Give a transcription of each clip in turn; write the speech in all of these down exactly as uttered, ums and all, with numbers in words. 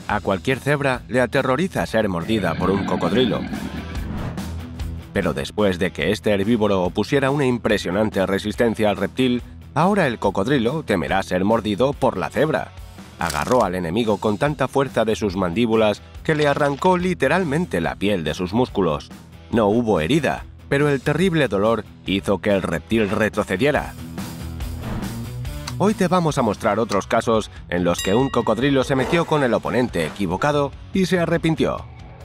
A cualquier cebra le aterroriza ser mordida por un cocodrilo. Pero después de que este herbívoro opusiera una impresionante resistencia al reptil, ahora el cocodrilo temerá ser mordido por la cebra. Agarró al enemigo con tanta fuerza de sus mandíbulas que le arrancó literalmente la piel de sus músculos. No hubo herida, pero el terrible dolor hizo que el reptil retrocediera. Hoy te vamos a mostrar otros casos en los que un cocodrilo se metió con el oponente equivocado y se arrepintió.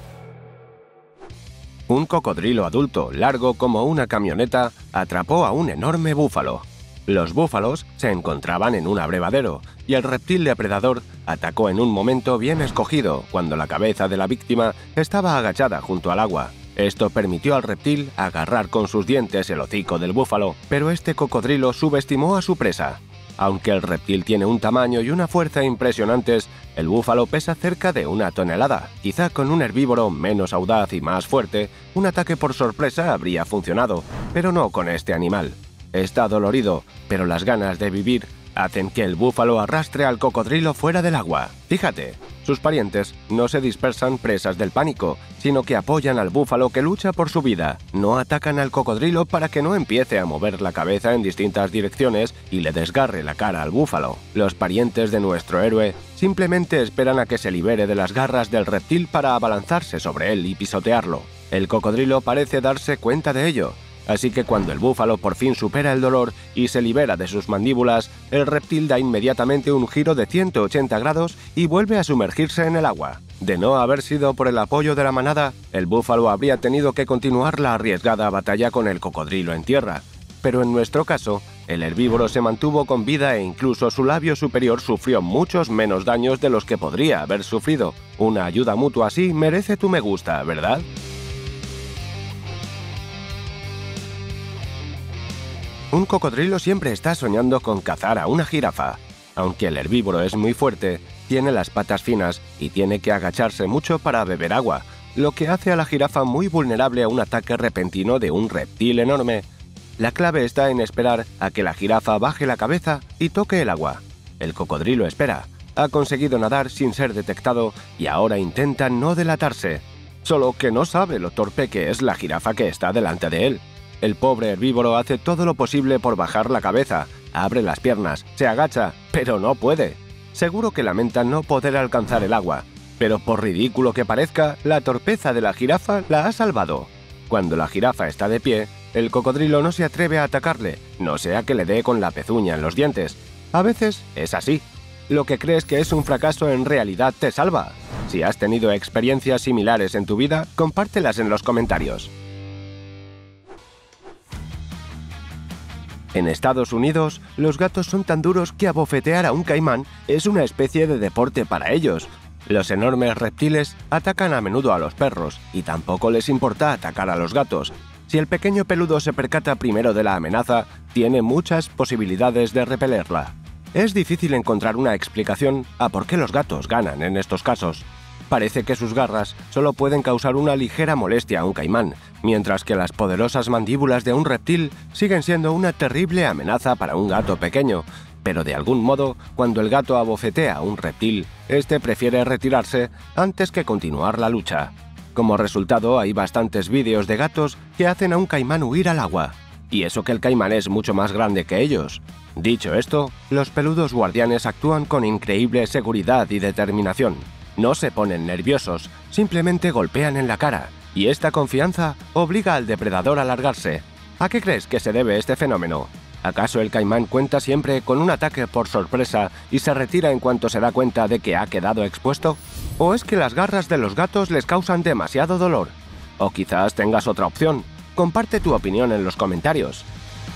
Un cocodrilo adulto, largo como una camioneta, atrapó a un enorme búfalo. Los búfalos se encontraban en un abrevadero y el reptil depredador atacó en un momento bien escogido, cuando la cabeza de la víctima estaba agachada junto al agua. Esto permitió al reptil agarrar con sus dientes el hocico del búfalo, pero este cocodrilo subestimó a su presa. Aunque el reptil tiene un tamaño y una fuerza impresionantes, el búfalo pesa cerca de una tonelada. Quizá con un herbívoro menos audaz y más fuerte, un ataque por sorpresa habría funcionado, pero no con este animal. Está dolorido, pero las ganas de vivir hacen que el búfalo arrastre al cocodrilo fuera del agua. Fíjate, sus parientes no se dispersan presas del pánico, sino que apoyan al búfalo que lucha por su vida. No atacan al cocodrilo para que no empiece a mover la cabeza en distintas direcciones y le desgarre la cara al búfalo. Los parientes de nuestro héroe simplemente esperan a que se libere de las garras del reptil para abalanzarse sobre él y pisotearlo. El cocodrilo parece darse cuenta de ello. Así que cuando el búfalo por fin supera el dolor y se libera de sus mandíbulas, el reptil da inmediatamente un giro de ciento ochenta grados y vuelve a sumergirse en el agua. De no haber sido por el apoyo de la manada, el búfalo habría tenido que continuar la arriesgada batalla con el cocodrilo en tierra. Pero en nuestro caso, el herbívoro se mantuvo con vida e incluso su labio superior sufrió muchos menos daños de los que podría haber sufrido. Una ayuda mutua así merece tu me gusta, ¿verdad? Un cocodrilo siempre está soñando con cazar a una jirafa. Aunque el herbívoro es muy fuerte, tiene las patas finas y tiene que agacharse mucho para beber agua, lo que hace a la jirafa muy vulnerable a un ataque repentino de un reptil enorme. La clave está en esperar a que la jirafa baje la cabeza y toque el agua. El cocodrilo espera. Ha conseguido nadar sin ser detectado y ahora intenta no delatarse. Solo que no sabe lo torpe que es la jirafa que está delante de él. El pobre herbívoro hace todo lo posible por bajar la cabeza, abre las piernas, se agacha, pero no puede. Seguro que lamenta no poder alcanzar el agua, pero por ridículo que parezca, la torpeza de la jirafa la ha salvado. Cuando la jirafa está de pie, el cocodrilo no se atreve a atacarle, no sea que le dé con la pezuña en los dientes. A veces es así. Lo que crees que es un fracaso en realidad te salva. Si has tenido experiencias similares en tu vida, compártelas en los comentarios. En Estados Unidos, los gatos son tan duros que abofetear a un caimán es una especie de deporte para ellos. Los enormes reptiles atacan a menudo a los perros y tampoco les importa atacar a los gatos. Si el pequeño peludo se percata primero de la amenaza, tiene muchas posibilidades de repelerla. Es difícil encontrar una explicación a por qué los gatos ganan en estos casos. Parece que sus garras solo pueden causar una ligera molestia a un caimán, mientras que las poderosas mandíbulas de un reptil siguen siendo una terrible amenaza para un gato pequeño. Pero de algún modo, cuando el gato abofetea a un reptil, este prefiere retirarse antes que continuar la lucha. Como resultado, hay bastantes vídeos de gatos que hacen a un caimán huir al agua. Y eso que el caimán es mucho más grande que ellos. Dicho esto, los peludos guardianes actúan con increíble seguridad y determinación. No se ponen nerviosos, simplemente golpean en la cara, y esta confianza obliga al depredador a largarse. ¿A qué crees que se debe este fenómeno? ¿Acaso el caimán cuenta siempre con un ataque por sorpresa y se retira en cuanto se da cuenta de que ha quedado expuesto? ¿O es que las garras de los gatos les causan demasiado dolor? O quizás tengas otra opción. Comparte tu opinión en los comentarios.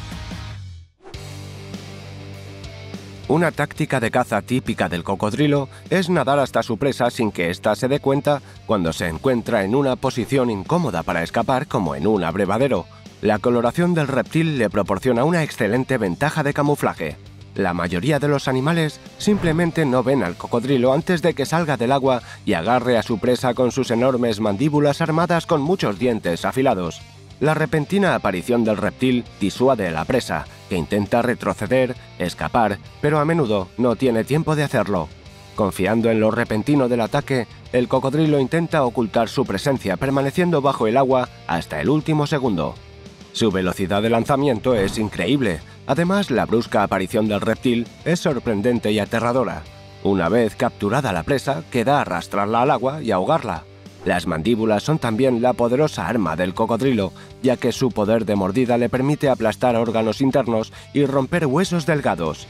Una táctica de caza típica del cocodrilo es nadar hasta su presa sin que ésta se dé cuenta cuando se encuentra en una posición incómoda para escapar, como en un abrevadero. La coloración del reptil le proporciona una excelente ventaja de camuflaje. La mayoría de los animales simplemente no ven al cocodrilo antes de que salga del agua y agarre a su presa con sus enormes mandíbulas armadas con muchos dientes afilados. La repentina aparición del reptil disuade a la presa, que intenta retroceder, escapar, pero a menudo no tiene tiempo de hacerlo. Confiando en lo repentino del ataque, el cocodrilo intenta ocultar su presencia permaneciendo bajo el agua hasta el último segundo. Su velocidad de lanzamiento es increíble. Además, la brusca aparición del reptil es sorprendente y aterradora. Una vez capturada la presa, queda arrastrarla al agua y ahogarla. Las mandíbulas son también la poderosa arma del cocodrilo, ya que su poder de mordida le permite aplastar órganos internos y romper huesos delgados.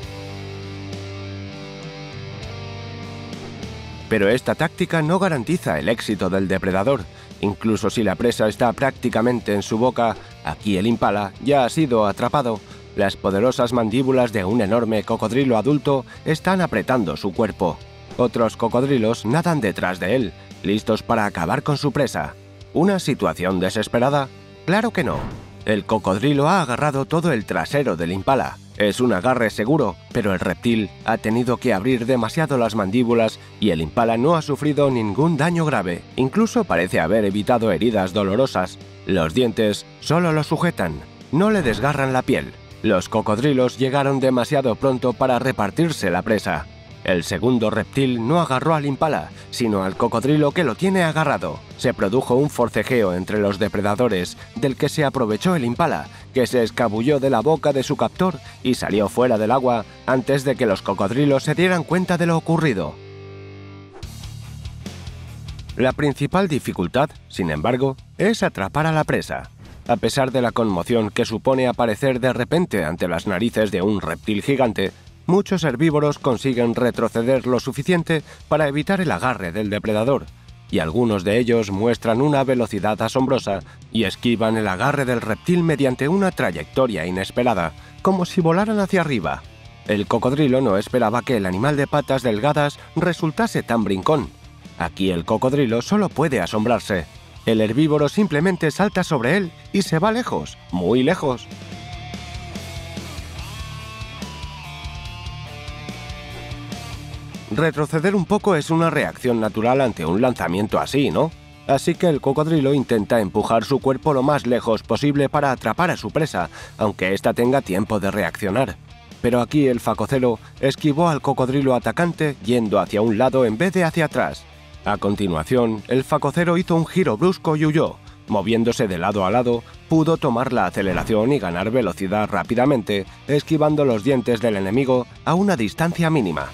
Pero esta táctica no garantiza el éxito del depredador. Incluso si la presa está prácticamente en su boca, aquí el impala ya ha sido atrapado. Las poderosas mandíbulas de un enorme cocodrilo adulto están apretando su cuerpo. Otros cocodrilos nadan detrás de él, listos para acabar con su presa. ¿Una situación desesperada? ¡Claro que no! El cocodrilo ha agarrado todo el trasero del impala. Es un agarre seguro, pero el reptil ha tenido que abrir demasiado las mandíbulas y el impala no ha sufrido ningún daño grave. Incluso parece haber evitado heridas dolorosas. Los dientes solo lo sujetan, no le desgarran la piel. Los cocodrilos llegaron demasiado pronto para repartirse la presa. El segundo reptil no agarró al impala, sino al cocodrilo que lo tiene agarrado. Se produjo un forcejeo entre los depredadores, del que se aprovechó el impala, que se escabulló de la boca de su captor y salió fuera del agua antes de que los cocodrilos se dieran cuenta de lo ocurrido. La principal dificultad, sin embargo, es atrapar a la presa. A pesar de la conmoción que supone aparecer de repente ante las narices de un reptil gigante, muchos herbívoros consiguen retroceder lo suficiente para evitar el agarre del depredador, y algunos de ellos muestran una velocidad asombrosa y esquivan el agarre del reptil mediante una trayectoria inesperada, como si volaran hacia arriba. El cocodrilo no esperaba que el animal de patas delgadas resultase tan brincón. Aquí el cocodrilo solo puede asombrarse. El herbívoro simplemente salta sobre él y se va lejos, muy lejos. Retroceder un poco es una reacción natural ante un lanzamiento así, ¿no? Así que el cocodrilo intenta empujar su cuerpo lo más lejos posible para atrapar a su presa, aunque ésta tenga tiempo de reaccionar. Pero aquí el facocelo esquivó al cocodrilo atacante yendo hacia un lado en vez de hacia atrás. A continuación, el facocero hizo un giro brusco y huyó. Moviéndose de lado a lado, pudo tomar la aceleración y ganar velocidad rápidamente, esquivando los dientes del enemigo a una distancia mínima.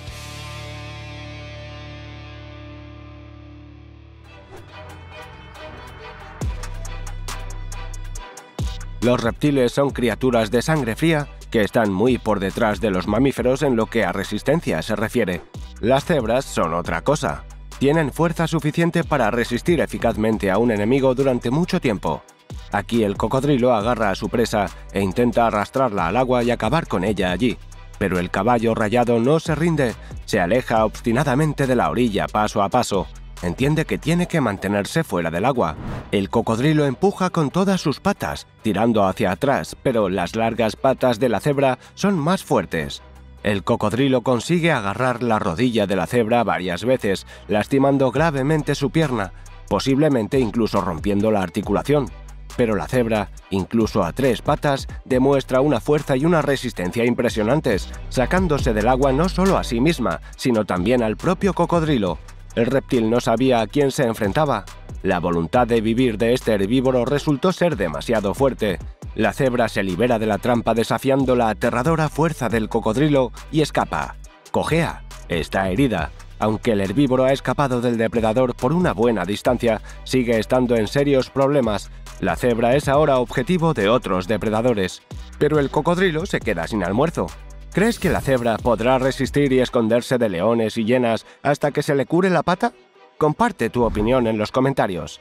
Los reptiles son criaturas de sangre fría que están muy por detrás de los mamíferos en lo que a resistencia se refiere. Las cebras son otra cosa. Tienen fuerza suficiente para resistir eficazmente a un enemigo durante mucho tiempo. Aquí el cocodrilo agarra a su presa e intenta arrastrarla al agua y acabar con ella allí. Pero el caballo rayado no se rinde, se aleja obstinadamente de la orilla paso a paso. Entiende que tiene que mantenerse fuera del agua. El cocodrilo empuja con todas sus patas, tirando hacia atrás, pero las largas patas de la cebra son más fuertes. El cocodrilo consigue agarrar la rodilla de la cebra varias veces, lastimando gravemente su pierna, posiblemente incluso rompiendo la articulación. Pero la cebra, incluso a tres patas, demuestra una fuerza y una resistencia impresionantes, sacándose del agua no solo a sí misma, sino también al propio cocodrilo. El reptil no sabía a quién se enfrentaba. La voluntad de vivir de este herbívoro resultó ser demasiado fuerte. La cebra se libera de la trampa desafiando la aterradora fuerza del cocodrilo y escapa. Cojea, está herida. Aunque el herbívoro ha escapado del depredador por una buena distancia, sigue estando en serios problemas. La cebra es ahora objetivo de otros depredadores. Pero el cocodrilo se queda sin almuerzo. ¿Crees que la cebra podrá resistir y esconderse de leones y hienas hasta que se le cure la pata? Comparte tu opinión en los comentarios.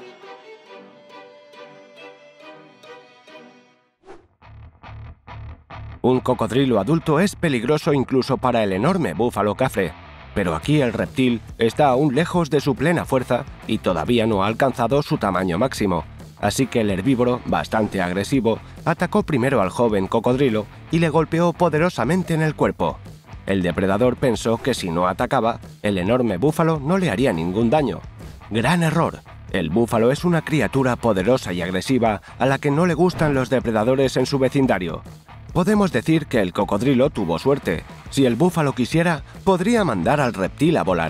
Un cocodrilo adulto es peligroso incluso para el enorme búfalo cafre, pero aquí el reptil está aún lejos de su plena fuerza y todavía no ha alcanzado su tamaño máximo. Así que el herbívoro, bastante agresivo, atacó primero al joven cocodrilo y le golpeó poderosamente en el cuerpo. El depredador pensó que si no atacaba, el enorme búfalo no le haría ningún daño. ¡Gran error! El búfalo es una criatura poderosa y agresiva a la que no le gustan los depredadores en su vecindario. Podemos decir que el cocodrilo tuvo suerte, Si el búfalo quisiera, podría mandar al reptil a volar.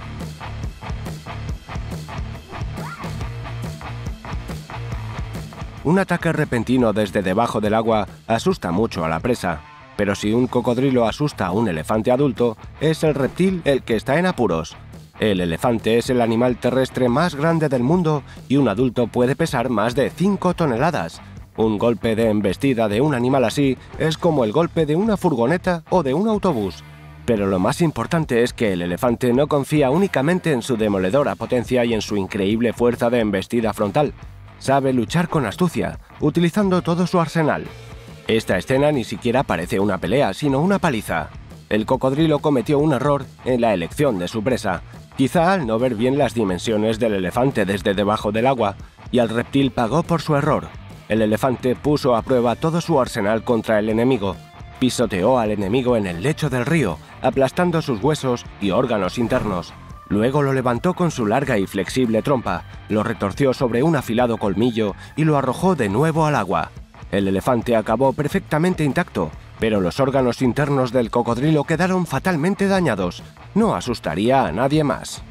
Un ataque repentino desde debajo del agua asusta mucho a la presa, pero si un cocodrilo asusta a un elefante adulto, es el reptil el que está en apuros. El elefante es el animal terrestre más grande del mundo y un adulto puede pesar más de cinco toneladas. Un golpe de embestida de un animal así es como el golpe de una furgoneta o de un autobús. Pero lo más importante es que el elefante no confía únicamente en su demoledora potencia y en su increíble fuerza de embestida frontal. Sabe luchar con astucia, utilizando todo su arsenal. Esta escena ni siquiera parece una pelea, sino una paliza. El cocodrilo cometió un error en la elección de su presa, quizá al no ver bien las dimensiones del elefante desde debajo del agua, y el reptil pagó por su error. El elefante puso a prueba todo su arsenal contra el enemigo. Pisoteó al enemigo en el lecho del río, aplastando sus huesos y órganos internos. Luego lo levantó con su larga y flexible trompa, lo retorció sobre un afilado colmillo y lo arrojó de nuevo al agua. El elefante acabó perfectamente intacto, pero los órganos internos del cocodrilo quedaron fatalmente dañados. No asustaría a nadie más.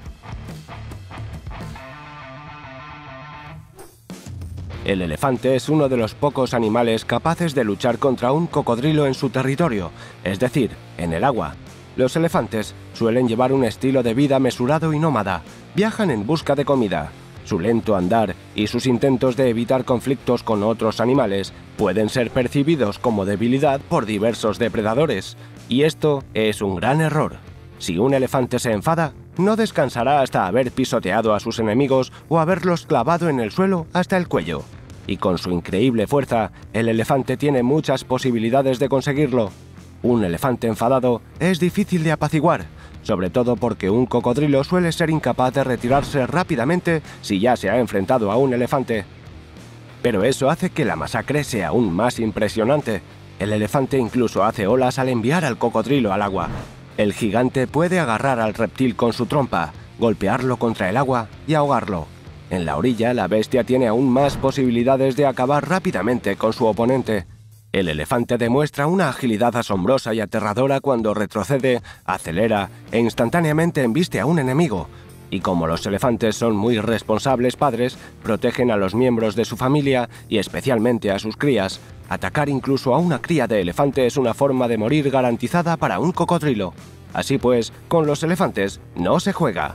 El elefante es uno de los pocos animales capaces de luchar contra un cocodrilo en su territorio, es decir, en el agua. Los elefantes suelen llevar un estilo de vida mesurado y nómada, viajan en busca de comida. Su lento andar y sus intentos de evitar conflictos con otros animales pueden ser percibidos como debilidad por diversos depredadores, y esto es un gran error. Si un elefante se enfada, no descansará hasta haber pisoteado a sus enemigos o haberlos clavado en el suelo hasta el cuello. Y con su increíble fuerza, el elefante tiene muchas posibilidades de conseguirlo. Un elefante enfadado es difícil de apaciguar, sobre todo porque un cocodrilo suele ser incapaz de retirarse rápidamente si ya se ha enfrentado a un elefante. Pero eso hace que la masacre sea aún más impresionante. El elefante incluso hace olas al enviar al cocodrilo al agua. El gigante puede agarrar al reptil con su trompa, golpearlo contra el agua y ahogarlo. En la orilla, la bestia tiene aún más posibilidades de acabar rápidamente con su oponente. El elefante demuestra una agilidad asombrosa y aterradora cuando retrocede, acelera e instantáneamente embiste a un enemigo. Y como los elefantes son muy responsables padres, protegen a los miembros de su familia y especialmente a sus crías. Atacar incluso a una cría de elefante es una forma de morir garantizada para un cocodrilo. Así pues, con los elefantes no se juega.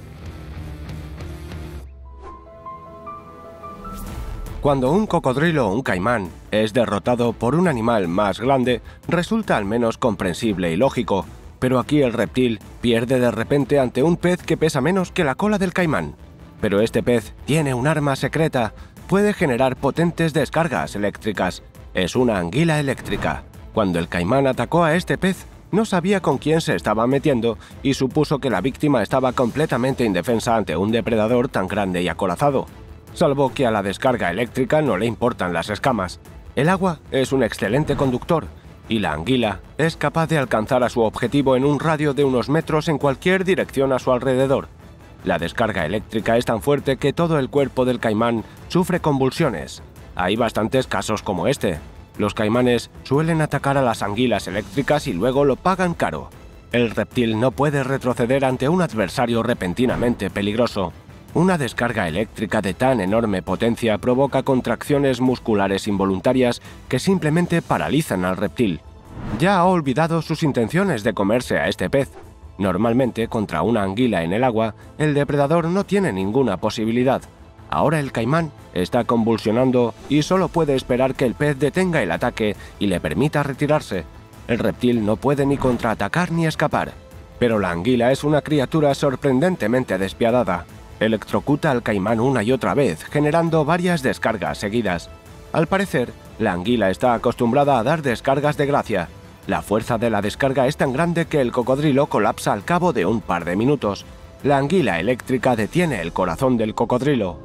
Cuando un cocodrilo o un caimán es derrotado por un animal más grande, resulta al menos comprensible y lógico, pero aquí el reptil pierde de repente ante un pez que pesa menos que la cola del caimán. Pero este pez tiene un arma secreta, puede generar potentes descargas eléctricas. Es una anguila eléctrica. Cuando el caimán atacó a este pez, no sabía con quién se estaba metiendo y supuso que la víctima estaba completamente indefensa ante un depredador tan grande y acorazado. Salvo que a la descarga eléctrica no le importan las escamas. El agua es un excelente conductor, y la anguila es capaz de alcanzar a su objetivo en un radio de unos metros en cualquier dirección a su alrededor. La descarga eléctrica es tan fuerte que todo el cuerpo del caimán sufre convulsiones. Hay bastantes casos como este. Los caimanes suelen atacar a las anguilas eléctricas y luego lo pagan caro. El reptil no puede retroceder ante un adversario repentinamente peligroso. Una descarga eléctrica de tan enorme potencia provoca contracciones musculares involuntarias que simplemente paralizan al reptil. Ya ha olvidado sus intenciones de comerse a este pez. Normalmente, contra una anguila en el agua, el depredador no tiene ninguna posibilidad. Ahora el caimán está convulsionando y solo puede esperar que el pez detenga el ataque y le permita retirarse. El reptil no puede ni contraatacar ni escapar. Pero la anguila es una criatura sorprendentemente despiadada. Electrocuta al caimán una y otra vez, generando varias descargas seguidas. Al parecer, la anguila está acostumbrada a dar descargas de gracia. La fuerza de la descarga es tan grande que el cocodrilo colapsa al cabo de un par de minutos. La anguila eléctrica detiene el corazón del cocodrilo.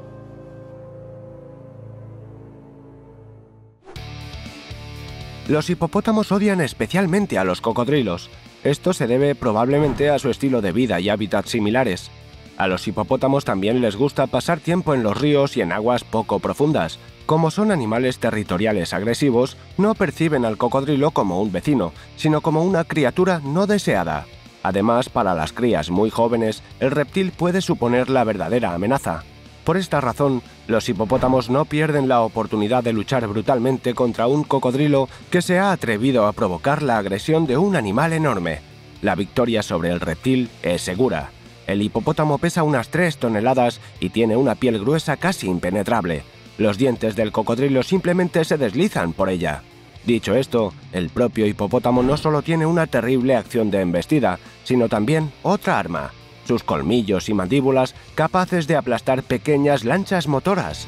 Los hipopótamos odian especialmente a los cocodrilos. Esto se debe probablemente a su estilo de vida y hábitats similares. A los hipopótamos también les gusta pasar tiempo en los ríos y en aguas poco profundas. Como son animales territoriales agresivos, no perciben al cocodrilo como un vecino, sino como una criatura no deseada. Además, para las crías muy jóvenes, el reptil puede suponer la verdadera amenaza. Por esta razón, los hipopótamos no pierden la oportunidad de luchar brutalmente contra un cocodrilo que se ha atrevido a provocar la agresión de un animal enorme. La victoria sobre el reptil es segura. El hipopótamo pesa unas tres toneladas y tiene una piel gruesa casi impenetrable. Los dientes del cocodrilo simplemente se deslizan por ella. Dicho esto, el propio hipopótamo no solo tiene una terrible acción de embestida, sino también otra arma: sus colmillos y mandíbulas capaces de aplastar pequeñas lanchas motoras.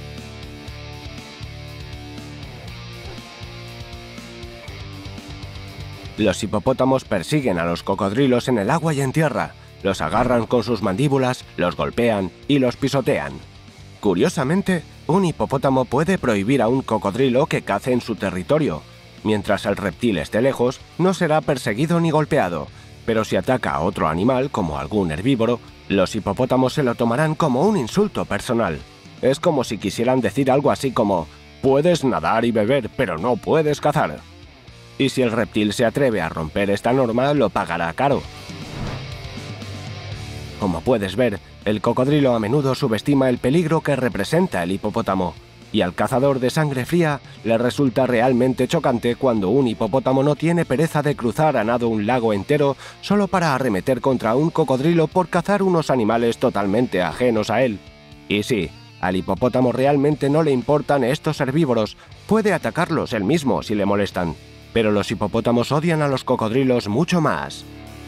Los hipopótamos persiguen a los cocodrilos en el agua y en tierra. Los agarran con sus mandíbulas, los golpean y los pisotean. Curiosamente, un hipopótamo puede prohibir a un cocodrilo que cace en su territorio. Mientras el reptil esté lejos, no será perseguido ni golpeado, pero si ataca a otro animal, como algún herbívoro, los hipopótamos se lo tomarán como un insulto personal. Es como si quisieran decir algo así como: puedes nadar y beber, pero no puedes cazar. Y si el reptil se atreve a romper esta norma, lo pagará caro. Como puedes ver, el cocodrilo a menudo subestima el peligro que representa el hipopótamo, y al cazador de sangre fría le resulta realmente chocante cuando un hipopótamo no tiene pereza de cruzar a nado un lago entero solo para arremeter contra un cocodrilo por cazar unos animales totalmente ajenos a él. Y sí, al hipopótamo realmente no le importan estos herbívoros, puede atacarlos él mismo si le molestan, pero los hipopótamos odian a los cocodrilos mucho más.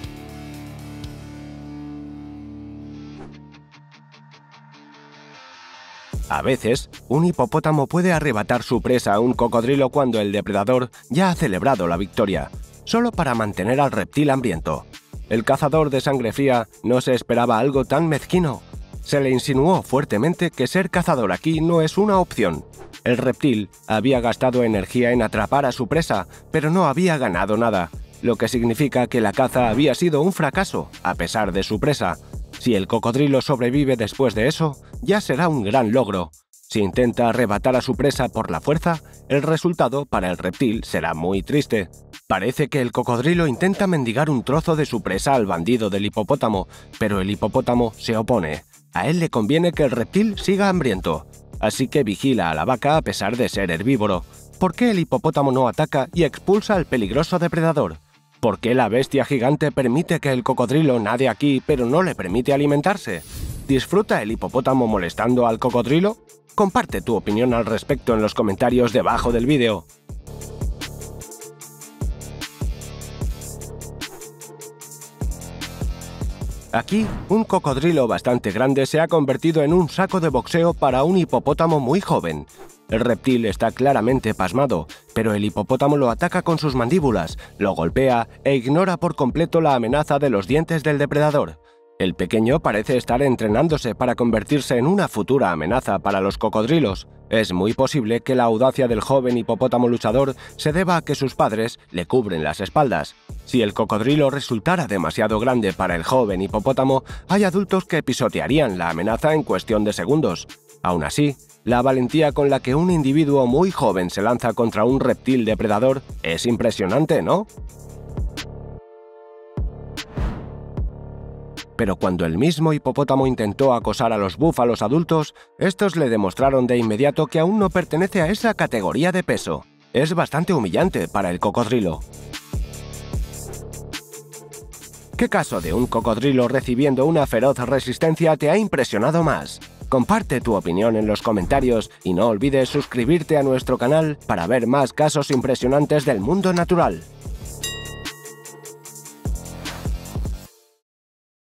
A veces, un hipopótamo puede arrebatar su presa a un cocodrilo cuando el depredador ya ha celebrado la victoria, solo para mantener al reptil hambriento. El cazador de sangre fría no se esperaba algo tan mezquino. Se le insinuó fuertemente que ser cazador aquí no es una opción. El reptil había gastado energía en atrapar a su presa, pero no había ganado nada, lo que significa que la caza había sido un fracaso, a pesar de su presa. Si el cocodrilo sobrevive después de eso, ya será un gran logro. Si intenta arrebatar a su presa por la fuerza, el resultado para el reptil será muy triste. Parece que el cocodrilo intenta mendigar un trozo de su presa al bandido del hipopótamo, pero el hipopótamo se opone. A él le conviene que el reptil siga hambriento, así que vigila a la vaca a pesar de ser herbívoro. ¿Por qué el hipopótamo no ataca y expulsa al peligroso depredador? ¿Por qué la bestia gigante permite que el cocodrilo nade aquí pero no le permite alimentarse? ¿Disfruta el hipopótamo molestando al cocodrilo? Comparte tu opinión al respecto en los comentarios debajo del vídeo. Aquí, un cocodrilo bastante grande se ha convertido en un saco de boxeo para un hipopótamo muy joven. El reptil está claramente pasmado, pero el hipopótamo lo ataca con sus mandíbulas, lo golpea e ignora por completo la amenaza de los dientes del depredador. El pequeño parece estar entrenándose para convertirse en una futura amenaza para los cocodrilos. Es muy posible que la audacia del joven hipopótamo luchador se deba a que sus padres le cubren las espaldas. Si el cocodrilo resultara demasiado grande para el joven hipopótamo, hay adultos que pisotearían la amenaza en cuestión de segundos. Aún así, la valentía con la que un individuo muy joven se lanza contra un reptil depredador es impresionante, ¿no? Pero cuando el mismo hipopótamo intentó acosar a los búfalos adultos, estos le demostraron de inmediato que aún no pertenece a esa categoría de peso. Es bastante humillante para el cocodrilo. ¿Qué caso de un cocodrilo recibiendo una feroz resistencia te ha impresionado más? Comparte tu opinión en los comentarios y no olvides suscribirte a nuestro canal para ver más casos impresionantes del mundo natural.